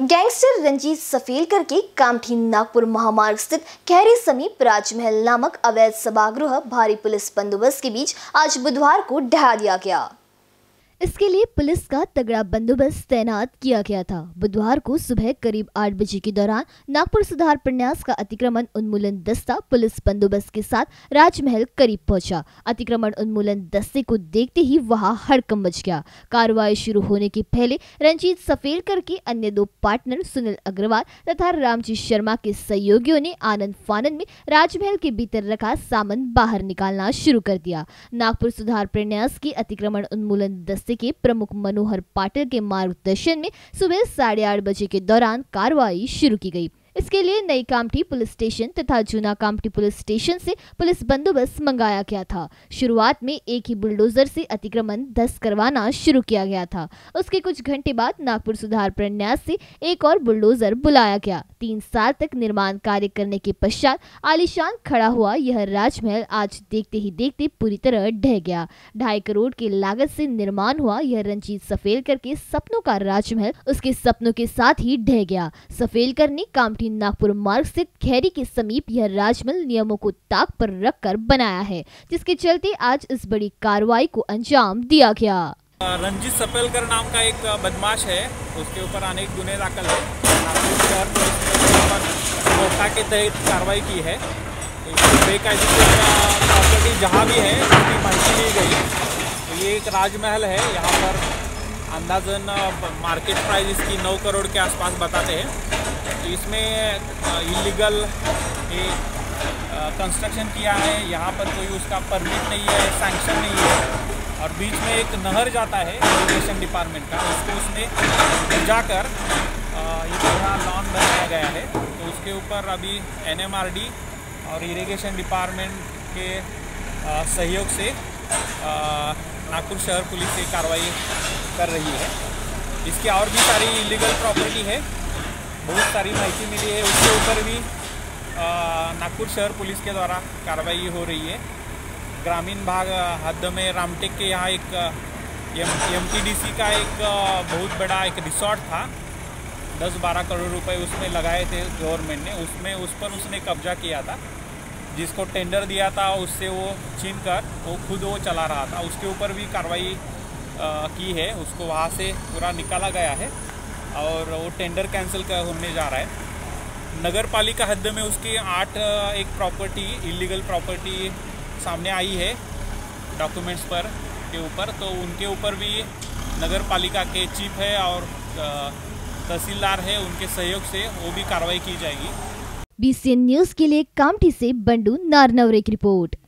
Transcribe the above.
Gangster Ranjit Safelkar के कामठी नागपुर महामार्ग स्थित खैरी समीप राजमहल नामक अवैध सभागृह भारी पुलिस बंदोबस्त के बीच आज बुधवार को ढहा दिया गया। इसके लिए पुलिस का तगड़ा बंदोबस्त तैनात किया गया था। बुधवार को सुबह करीब 8 बजे के दौरान नागपुर सुधार प्रन्यास का अतिक्रमण उन्मूलन दस्ता पुलिस बंदोबस्त के साथ राजमहल करीब पहुंचा। अतिक्रमण उन्मूलन दस्ते को देखते ही वहां हड़कंप मच गया। कार्रवाई शुरू होने के पहले रंजीत सफेलकर के अन्य 2 पार्टनर सुनील अग्रवाल तथा रामजी शर्मा के सहयोगियों ने आनंद फानंद में राजमहल के भीतर रखा सामान बाहर निकालना शुरू कर दिया। नागपुर सुधार प्रन्यास की अतिक्रमण उन्मूलन के प्रमुख मनोहर पाटिल के मार्गदर्शन में सुबह 8:30 बजे के दौरान कार्रवाई शुरू की गई। इसके लिए नई कामठी पुलिस स्टेशन तथा जूना कामठी पुलिस स्टेशन से पुलिस बंदोबस्त मंगाया गया था। शुरुआत में एक ही बुलडोजर से अतिक्रमण ध्वस्त करवाना शुरू किया गया था। उसके कुछ घंटे बाद नागपुर सुधार प्रन्यास से एक और बुलडोजर बुलाया गया। 3 साल तक निर्माण कार्य करने के पश्चात आलीशान खड़ा हुआ यह राजमहल आज देखते ही देखते पूरी तरह ढह गया। 2.5 करोड़ की लागत से निर्माण हुआ यह रंजीत सफेलकर के सपनों का राजमहल उसके सपनों के साथ ही ढह गया। सफेलकर ने कामठी नागपुर मार्ग स्थित खैरी के समीप यह राजमहल नियमों को ताक पर रखकर बनाया है, जिसके चलते आज इस बड़ी कार्रवाई को अंजाम दिया गया। रंजीत सफेलकर नाम का एक बदमाश है, उसके ऊपर अनेक गुने दाखिल है। नागपुर शहर पुलिस ने मोका के तहत कार्रवाई की है। बेकायदेशीर प्रॉपर्टी जहाँ भी है उसकी माहिती ली गई। तो ये एक राजमहल है, यहाँ पर अंदाजन मार्केट प्राइस इसकी 9 करोड़ के आसपास बताते हैं। तो इसमें इलीगल कंस्ट्रक्शन किया है। यहाँ पर कोई उसका परमिट नहीं है, सैंक्शन नहीं है और बीच में एक नहर जाता है इरिगेशन डिपार्टमेंट का, उसको उसने जाकर ये पूरा लॉन बनाया गया है। तो उसके ऊपर अभी NMRD और इरिगेशन डिपार्टमेंट के सहयोग से नागपुर शहर पुलिस ये कार्रवाई कर रही है। इसकी और भी सारी इलीगल प्रॉपर्टी है, बहुत सारी माहिती मिली है, उसके ऊपर भी नागपुर शहर पुलिस के द्वारा कार्रवाई हो रही है। ग्रामीण भाग हद में रामटेक के यहाँ एक MTDC का एक बहुत बड़ा एक रिसोर्ट था, 10-12 करोड़ रुपए उसमें लगाए थे गवर्नमेंट ने। उसमें उस पर उसने कब्जा किया था, जिसको टेंडर दिया था उससे वो छीन कर वो चला रहा था। उसके ऊपर भी कार्रवाई की है, उसको वहाँ से पूरा निकाला गया है और वो टेंडर कैंसिल होने जा रहा है। नगर पालिका हद में उसकी 8 एक प्रॉपर्टी इलीगल प्रॉपर्टी सामने आई है डॉक्यूमेंट्स पर के ऊपर। तो उनके ऊपर भी नगर पालिका के चीफ है और तहसीलदार है, उनके सहयोग से वो भी कार्रवाई की जाएगी। BCN न्यूज़ के लिए कामठी से बंडू नारनवरे की रिपोर्ट।